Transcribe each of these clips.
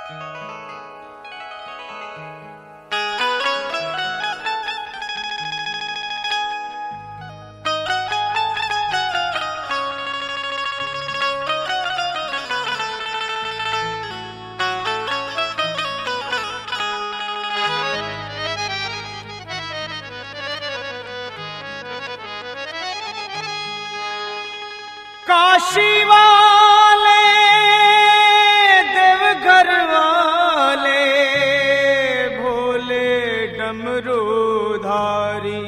काशी वाले देवघर वाले भोले डमरूधारी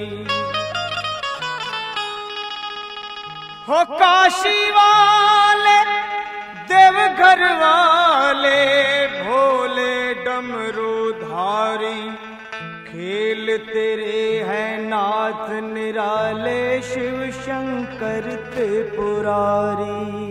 हो, काशी वाले देवघर वाले भोले डमरूधारी, खेल तेरे हैं नाथ निराले शिव शंकर त्रिपुरारी।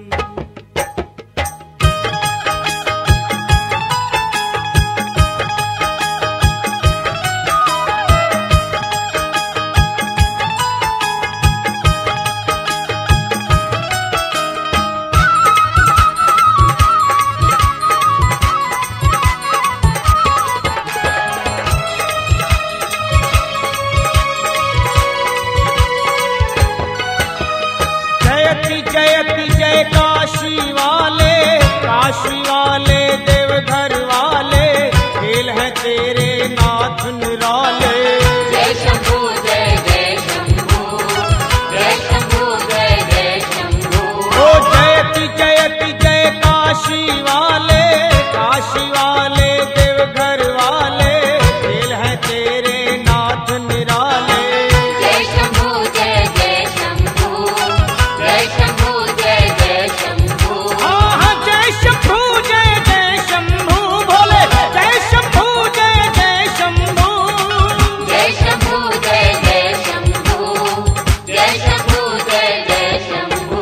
जयति जय काशी वाले देवघर वाले, खेल है तेरे नाथ निराले। जय शंभू जय जय शंभू, जय शंभू जय जय शंभू। ओ जयति जय काशी वाले देवघर वाले, खेल है तेरे नाथ निराले। जय शंभू जय जय शंभू, जय शंभू जय जय शंभू। हाँ जय शंभू जय शंभू भोले, जय शंभू जय शंभू। जय शंभू जय जय शंभू, जय शंभू जय जय शंभू।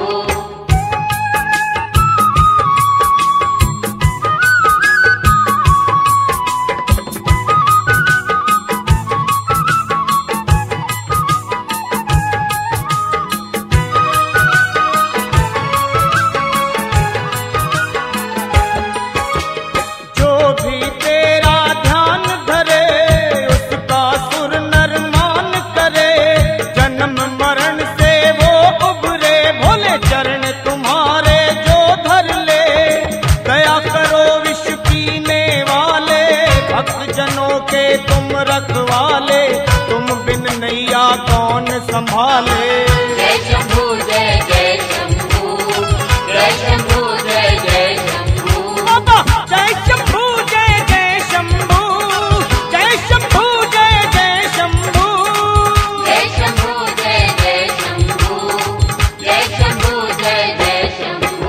जो भी तेरा ध्यान धरे उसका सुर नर मान करे, जन्म मरण से वो उबरे भोले चरण तुम्हारे जो धर ले। दया करो विष पीने वाले भक्त जनों के तुम रखवाले, तुम बिन नैया कौन संभाले। जय शंभू जय जय शंभू, जय शंभू जय जय शंभू। बाबा जय शंभू जय शंभू, जय शंभू जय शंभू। जय शंभू जय जय शंभू, जय शंभू जय जय शंभू।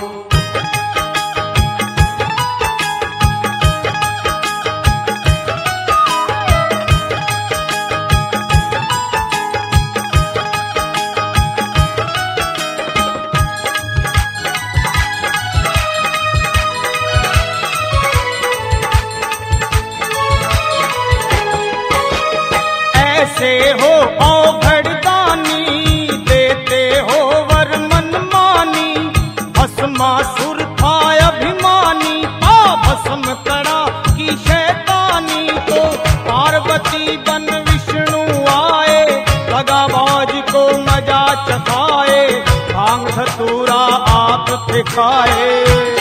ऐसे हो औघड़दानी, देते हो वर मनमानी। भस्मासुर था अभिमानी, भस्म करा की शैतानी। तो पार्वती बन विष्णु आए, दगाबाज को मजा चखाए। भांग धतूरा आप दिखाए।